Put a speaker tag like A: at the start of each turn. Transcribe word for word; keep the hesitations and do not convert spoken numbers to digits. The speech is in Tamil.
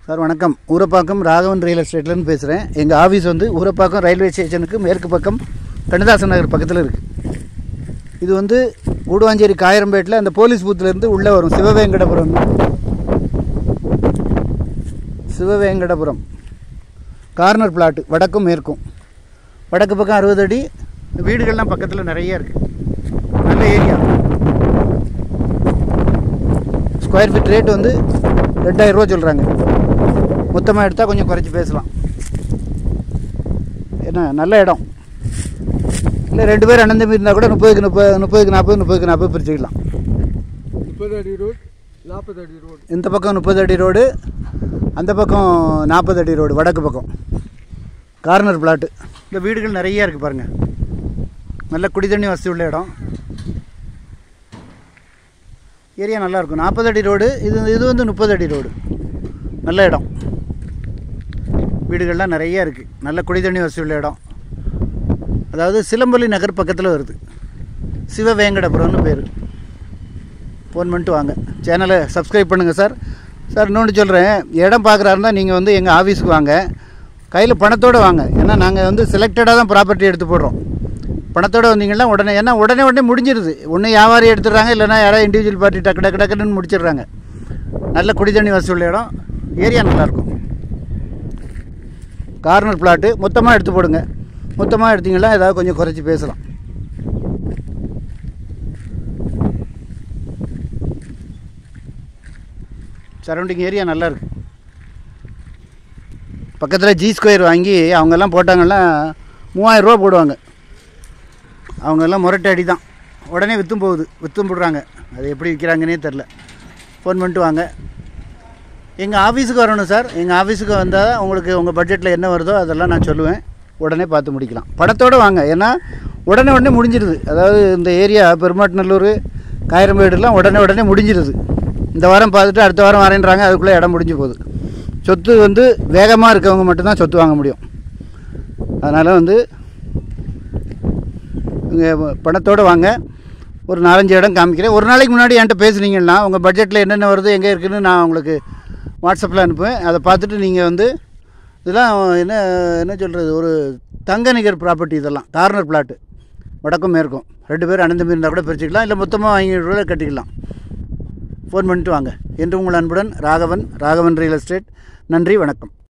A: சார் வணக்கம். ஊரப்பாக்கம் ராகவன் ரியல் எஸ்டேட்லேருந்து பேசுகிறேன். எங்கள் ஆஃபீஸ் வந்து ஊரப்பாக்கம் ரயில்வே ஸ்டேஷனுக்கு மேற்கு பக்கம் கண்ணதாசன் நகர் பக்கத்தில் இருக்குது. இது வந்து கூடுவாஞ்சேரி காயரம்பேட்டில் அந்த போலீஸ் பூத்துலேருந்து உள்ளே வரும் சிவவேங்கடபுரம் சிவவேங்கடபுரம் கார்னர் பிளாட்டு வடக்கும் மேற்கும். வடக்கு பக்கம் அறுபது அடி, வீடுகள்லாம் பக்கத்தில் நிறைய இருக்குது. நல்ல ஏரியா. ஸ்கொயர் ஃபீட் ரேட் வந்து ரெண்டாயிரம் ரூபா சொல்கிறாங்க. மொத்தமாக எடுத்தால் கொஞ்சம் குறைச்சி பேசலாம். என்ன நல்ல இடம். இல்லை ரெண்டு பேர் அண்ணன் தம்பி இருந்தால் கூட முப்பதுக்கு முப்பது முப்பதுக்கு நாற்பது முப்பதுக்கு நாற்பது பிரிச்சுக்கலாம்.
B: முப்பது அடி ரோடு, நாற்பது அடி ரோடு.
A: இந்த பக்கம் முப்பது அடி ரோடு, அந்த பக்கம் நாற்பது அடி ரோடு. வடக்கு பக்கம் கார்னர் பிளாட்டு. இந்த வீடுகள் நிறைய இருக்குது பாருங்கள். நல்ல குடி தண்ணி வசதி உள்ள இடம். ஏரியா நல்லாயிருக்கும். நாற்பது அடி ரோடு, இது இது வந்து முப்பது அடி ரோடு. நல்ல இடம். வீடுகள்லாம் நிறைய இருக்குது. நல்ல குடி தண்ணி வசதி உள்ள இடம். அதாவது சிலம்பொலி நகர் பக்கத்தில் வருது. சிவவேங்கடபுரம்னு பேர். ஃபோன் பண்ணிட்டு வாங்க. சேனலை சப்ஸ்கிரைப் பண்ணுங்கள் சார். சார் இன்னொன்று சொல்கிறேன், இடம் பார்க்குறாருந்தா நீங்கள் வந்து எங்கள் ஆஃபீஸுக்கு வாங்க. கையில் பணத்தோடு வாங்க. ஏன்னா நாங்கள் வந்து செலக்டடாக தான் ப்ராப்பர்ட்டி எடுத்து போடுறோம். பணத்தோடு வந்தீங்கன்னா உடனே, ஏன்னா உடனே உடனே முடிஞ்சிருது. ஒன்று வியாபாரி எடுத்துடுறாங்க, இல்லைனா யாராவது இண்டிவிஜுவல் பார்ட்டி டக்கு டக்கு டக்குன்னு முடிச்சிடுறாங்க. நல்ல குடி தண்ணி வசதி உள்ள இடம். ஏரியா நல்லாயிருக்கும். Corner flat. மொத்தமாக எடுத்து போடுங்க. மொத்தமாக எடுத்தீங்கன்னா ஏதாவது கொஞ்சம் குறைச்சி பேசலாம். சரௌண்டிங் ஏரியா நல்லா இருக்குது. பக்கத்தில் ஜி ஸ்கொயர் வாங்கி அவங்கெல்லாம் போட்டாங்கன்னா மூவாயிரம் ரூபா போடுவாங்க. அவங்கெல்லாம் முரட்டை அடி தான். உடனே விற்றும் போகுது. விற்றும் போடுறாங்க. அது எப்படி விற்கிறாங்கன்னே தெரில. ஃபோன் பண்ணிட்டு வாங்க. எங்கள் ஆஃபீஸுக்கு வரணும் சார். எங்கள் ஆஃபீஸுக்கு வந்தால் உங்களுக்கு உங்கள் பட்ஜெட்டில் என்ன வருதோ அதெல்லாம் நான் சொல்லுவேன். உடனே பார்த்து முடிக்கலாம். படத்தோடு வாங்க. ஏன்னா உடனே உடனே முடிஞ்சிருது. அதாவது இந்த ஏரியா பெருமாட்டநல்லூர் காயரம்பேடுலாம் உடனே உடனே முடிஞ்சிருது. இந்த வாரம் பார்த்துட்டு அடுத்த வாரம் வரேன்றாங்க. அதுக்குள்ளே இடம் முடிஞ்சு போகுது. சொத்து வந்து வேகமாக இருக்கவங்க மட்டும்தான் சொத்து வாங்க முடியும். அதனால் வந்து இங்கே பணத்தோடு வாங்க. ஒரு நாலஞ்சு இடம் காமிக்கிறேன். ஒரு நாளைக்கு முன்னாடி என்கிட்ட பேசுனீங்கன்னா உங்கள் பட்ஜெட்டில் என்னென்ன வருது, எங்கே இருக்குதுன்னு நான் உங்களுக்கு வாட்ஸ்அப்பில் அனுப்புவேன். அதை பார்த்துட்டு நீங்கள் வந்து இதெல்லாம் என்ன என்ன சொல்கிறது, ஒரு தங்க நிகர் ப்ராப்பர்ட்டி. இதெல்லாம் கார்னர் பிளாட்டு. வடக்கும் மேற்கும் ரெண்டு பேர் அண்ணன் தம்பி இருந்தால் கூட பிரிச்சுக்கலாம். இல்லை மொத்தமாக வாங்கி ரூபாய் கட்டிக்கலாம். ஃபோன் பண்ணிட்டு வாங்க. என்று உங்கள் அன்புடன் ராகவன், ராகவன் ரியல் எஸ்டேட். நன்றி, வணக்கம்.